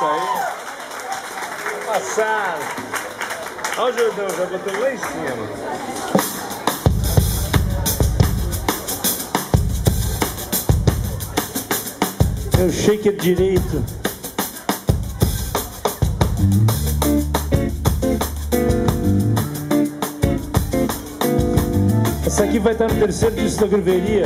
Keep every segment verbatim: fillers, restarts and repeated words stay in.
Isso aí. Passado. Olha o Jordão, já botou lá em cima. Meu shaker direito. Essa aqui vai estar no terceiro disco da Grooveria,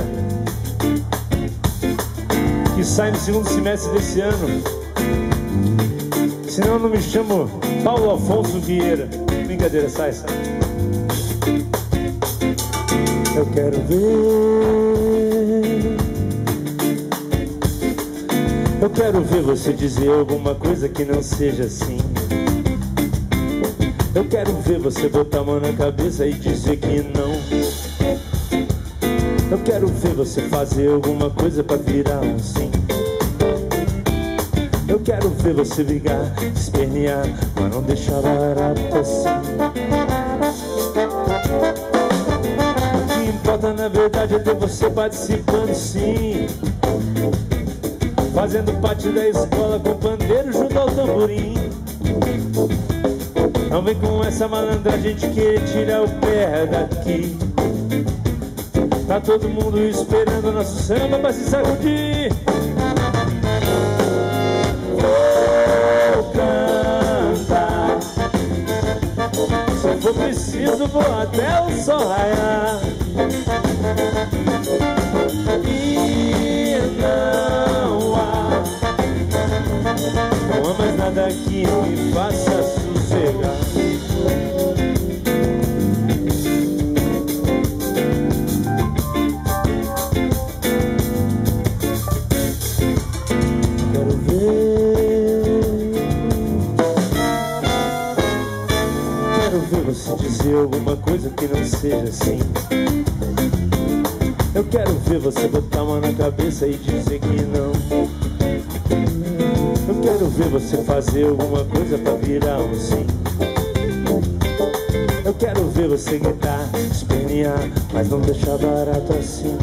que sai no segundo semestre desse ano. Senão eu não me chamo Paulo Afonso Vieira. Brincadeira, sai, sai. Eu quero ver, eu quero ver você dizer alguma coisa que não seja assim. Eu quero ver você botar a mão na cabeça e dizer que não. Eu quero ver você fazer alguma coisa pra virar um sim. Eu quero ver você brigar, espernear, mas não deixar barato assim. O que importa na verdade é ter você participando sim, fazendo parte da escola com pandeiro junto ao tamborim. Não vem com essa malandragem de querer tirar o pé daqui. Tá todo mundo esperando o nosso samba pra se sacudir. Vou cantar, se for preciso vou até o sol raiar. E não há, não há mais nada que me faça sossegar. Você dizer alguma coisa que não seja assim. Eu quero ver você botar a mão na cabeça e dizer que não. Eu quero ver você fazer alguma coisa pra virar um sim. Eu quero ver você gritar, espernear, mas não deixar barato assim.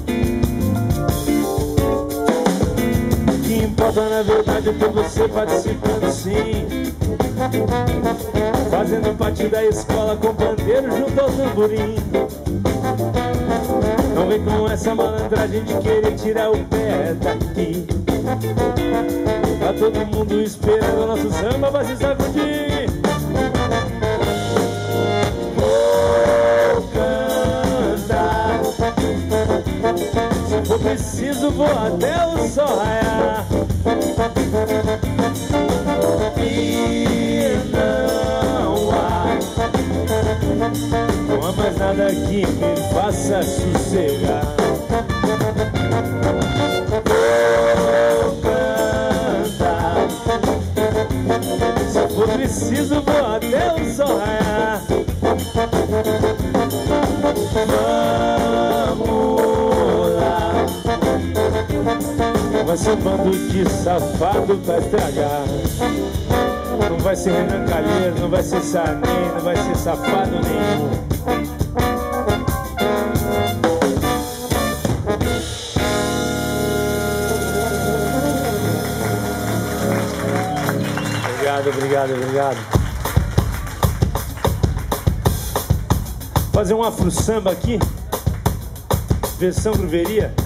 O que importa na verdade é ter você participando sim, fazendo parte da escola com pandeiro junto ao tamborim. Não vem com essa malandragem de querer tirar o pé daqui. Tá todo mundo esperando o nosso samba vai se sacudir. Vou cantar, se for preciso vou até o sol raiar. E não há, não há mais nada que me faça sossegar. Vou cantar, se for preciso vou até o sol raiar. Vamos lá, vai ser um bando de safado pra estragar. Não vai ser Renan Calheiros, não vai ser Sarney, não vai ser safado nenhum. Obrigado, obrigado, obrigado. Fazer um afro samba aqui, versão Grooveria.